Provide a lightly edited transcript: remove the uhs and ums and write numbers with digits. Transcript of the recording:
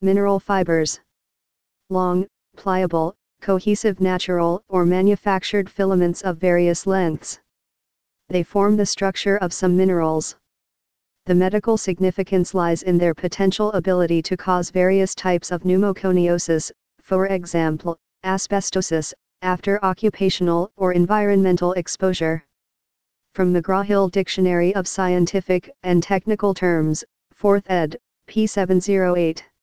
Mineral fibers. Long, pliable, cohesive natural or manufactured filaments of various lengths. They form the structure of some minerals. The medical significance lies in their potential ability to cause various types of pneumoconiosis, for example, asbestosis, after occupational or environmental exposure. From McGraw-Hill Dictionary of Scientific and Technical Terms, 4th ed., p. 708.